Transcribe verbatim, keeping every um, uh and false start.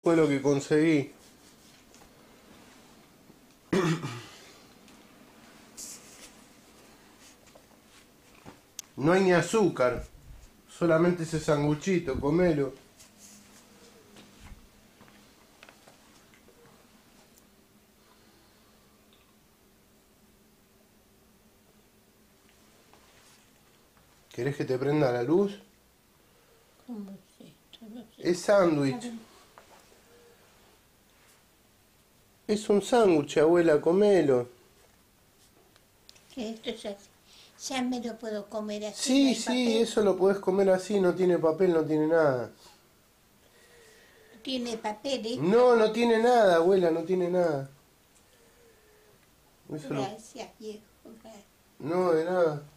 Fue lo que conseguí. No hay ni azúcar, solamente ese sanguchito, comelo. ¿Querés que te prenda la luz? ¿Cómo es esto? No sé. Es sándwich. Es un sándwich, abuela, comelo. Que esto ya, ya me lo puedo comer así. Sí, ¿no hay sí, papel? eso lo podés comer así, no tiene papel, no tiene nada. Tiene papel, ¿eh? No, no tiene nada, abuela, no tiene nada. Eso lo- Gracias, viejo. Gracias. No, de nada.